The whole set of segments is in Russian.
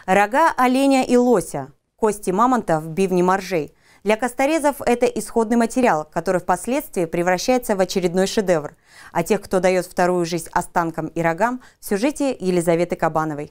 Рога оленя и лося, кости мамонтов, бивни моржей. Для косторезов это исходный материал, который впоследствии превращается в очередной шедевр. А тех, кто дает вторую жизнь останкам и рогам, в сюжете Елизаветы Кабановой.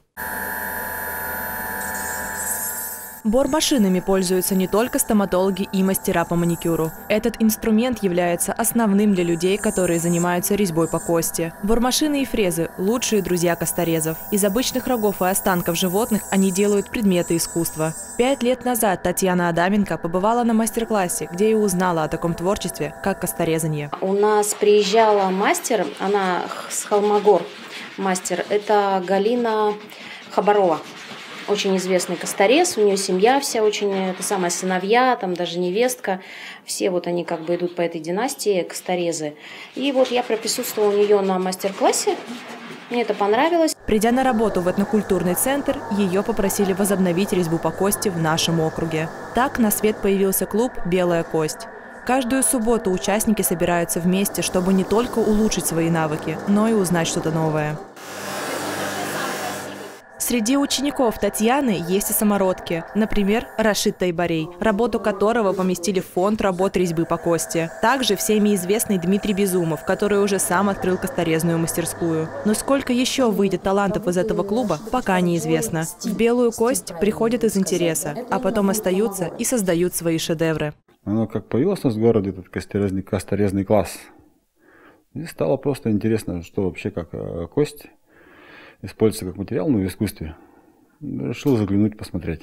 Бормашинами пользуются не только стоматологи и мастера по маникюру. Этот инструмент является основным для людей, которые занимаются резьбой по кости. Бормашины и фрезы – лучшие друзья косторезов. Из обычных рогов и останков животных они делают предметы искусства. 5 лет назад Татьяна Адаменко побывала на мастер-классе, где и узнала о таком творчестве, как косторезание. У нас приезжала мастер, она с Холмогор мастер, это Галина Хабарова. Очень известный косторез, у нее семья вся очень, это самая сыновья, там даже невестка, все вот они как бы идут по этой династии, косторезы. И вот я присутствовала у нее на мастер-классе, мне это понравилось. Придя на работу в этнокультурный центр, ее попросили возобновить резьбу по кости в нашем округе. Так на свет появился клуб «Белая кость». Каждую субботу участники собираются вместе, чтобы не только улучшить свои навыки, но и узнать что-то новое. Среди учеников Татьяны есть и самородки. Например, Рашид Тайбарей, работу которого поместили в фонд работ резьбы по кости. Также всеми известный Дмитрий Безумов, который уже сам открыл косторезную мастерскую. Но сколько еще выйдет талантов из этого клуба, пока неизвестно. В «Белую кость» приходят из интереса, а потом остаются и создают свои шедевры. Оно как появилось у нас в городе, этот косторезный класс. И стало просто интересно, что вообще как кость используется как материал, но в искусстве. Решил заглянуть, посмотреть.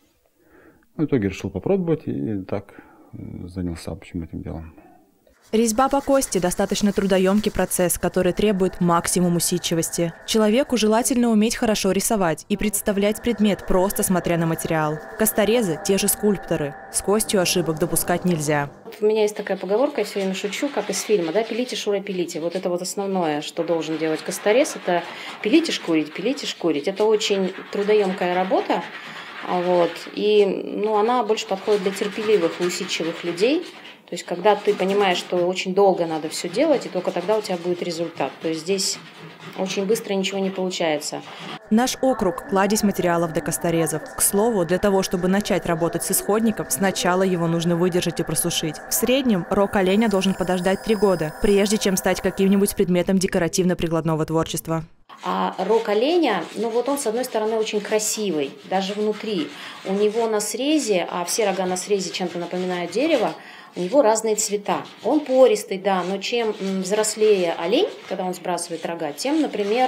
В итоге решил попробовать и так занялся этим делом. Резьба по кости – достаточно трудоемкий процесс, который требует максимум усидчивости. Человеку желательно уметь хорошо рисовать и представлять предмет, просто смотря на материал. Косторезы – те же скульпторы. С костью ошибок допускать нельзя. У меня есть такая поговорка, я все время шучу, как из фильма, да, пилите, шура, пилите. Вот это вот основное, что должен делать косторез, это пилить и шкурить, пилить и шкурить. Это очень трудоемкая работа, вот, и она больше подходит для терпеливых и усидчивых людей. То есть, когда ты понимаешь, что очень долго надо все делать, и только тогда у тебя будет результат. То есть, здесь очень быстро ничего не получается. Наш округ – кладезь материалов для косторезов. К слову, для того, чтобы начать работать с исходником, сначала его нужно выдержать и просушить. В среднем рог оленя должен подождать 3 года, прежде чем стать каким-нибудь предметом декоративно-прикладного творчества. А рог оленя, он с одной стороны очень красивый, даже внутри. У него на срезе, а все рога на срезе чем-то напоминают дерево, у него разные цвета. Он пористый, да, но чем взрослее олень, когда он сбрасывает рога, тем, например,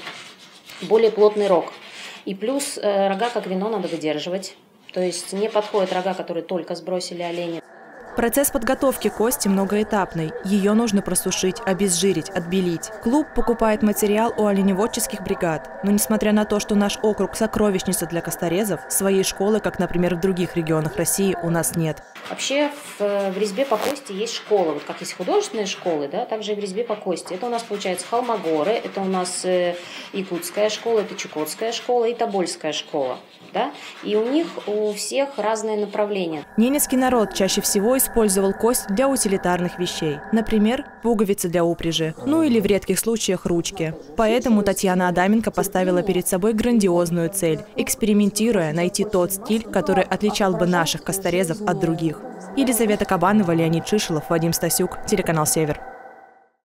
более плотный рог. И плюс рога, как вино, надо выдерживать. То есть не подходят рога, которые только сбросили оленя. Процесс подготовки кости многоэтапный. Ее нужно просушить, обезжирить, отбелить. Клуб покупает материал у оленеводческих бригад. Но несмотря на то, что наш округ – сокровищница для косторезов, своей школы, как, например, в других регионах России, у нас нет. Вообще в резьбе по кости есть школы. Вот как есть художественные школы, да, также и в резьбе по кости. Это у нас, получается, Холмогоры, это у нас Якутская школа, это Чукотская школа и Тобольская школа. Да? И у них у всех разные направления. Ненецкий народ чаще всего использовал кость для утилитарных вещей. Например, пуговицы для упряжи, или в редких случаях ручки. Поэтому Татьяна Адаменко поставила перед собой грандиозную цель – экспериментируя, найти тот стиль, который отличал бы наших косторезов от других. Елизавета Кабанова, Леонид Шишелов, Вадим Стасюк, телеканал «Север».